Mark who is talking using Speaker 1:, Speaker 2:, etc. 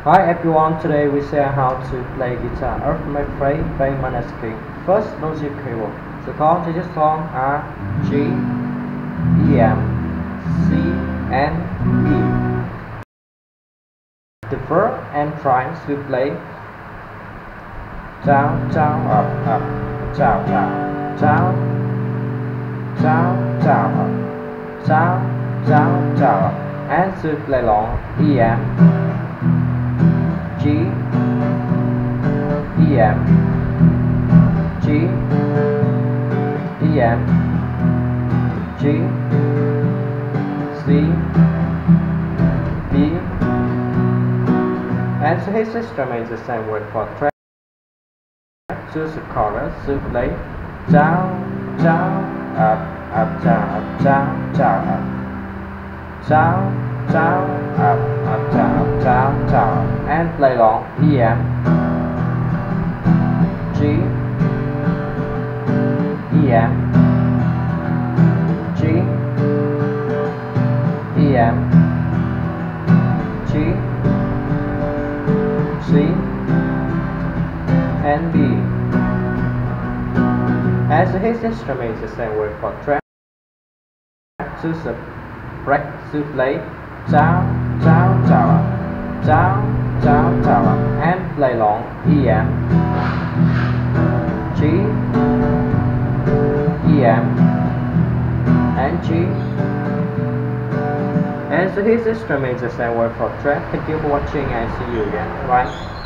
Speaker 1: Hi everyone, today we share how to play guitar of my friend by Maneskin. First, logic cable. The chords to this song are G, E, M, C, and E. The verb and trying to play down, down, up, up, down, down, down, down, down, up, down, down, down, up, and to play long E, M, G, E, M, G, E, M, G, C, B, and so his system is the same word for track. Choose the chorus to play down, down, up, up, down, up, down, down, up, down, down, up, up, down, down, down, and play long E, M, G, E, M, G, E, M, G, C, and B. As his instrument is the same word for track, choose the break to play down, down, down, down, down, down, and play long E, M, G, E, M, and G. And so his instrument is the same word for track. Thank you for watching and see you again. Bye.